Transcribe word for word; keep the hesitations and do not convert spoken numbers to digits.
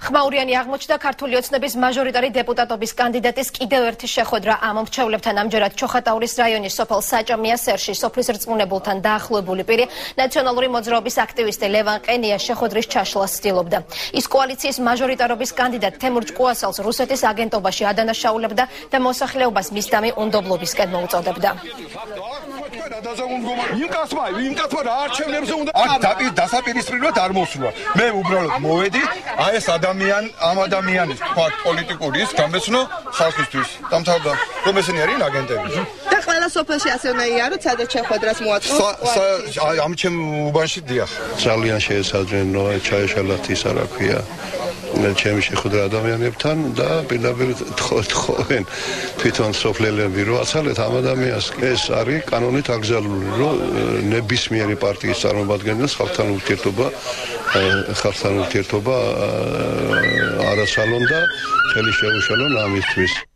ხმაურიანი აღმოჩნდა ქართული ოცნების მაჟორიტარი დეპუტატობის კანდიდატის კიდევ ერთი შეხვედრა ამ მრჩევლებთან ამჯერად ჩოხატაურის რაიონის სოფელ საჭამიასერში სოფლის რწმუნებულთან დაახლოებული პირი ნაციონალური მოძრაობის აქტივისტი ლევან ყენია შეხვედრის ჩაშლას ცდილობდა. ის კოალიციის მაჟორიტარობის კანდიდატ თემურ ჭკუასელს რუსეთის აგენტობაში ადანაშაულებდა და მოსახლეობას მისდამი უნდობლობისკენ მოუწოდებდა. დასაპირისპირებლად არ მოსულა. მე უბრალოდ მოვედი, აი ეს ადამიან, ამ ადამიანის თქვათ პოლიტიკურის გამეცნო ხალხისთვის. დამთავრდა, რომ ესენი არიან აგენტები. და ყველა სოფელში ასე უნდა იაროთ, სადაც შეხვედრას მოაწყო. ამ ჩემ უბანში დიახ. ძალიან შეესაძვენო ჩაეშალათ ის რა ქვია. ჩემი შეხვედრა ადამიანებთან და პირდაპირ თხოვენ თვითონ სოფლელები რომ აცალეთ ამ ადამიანს. ეს არის კანონით აკრძალული, რომ ნებისმიერი პარტიის წარმომადგენელს ხალხთან ურთიერთობა ხალხთან ურთიერთობა არასალონ და ხელი შეუშალონ ამისთვის.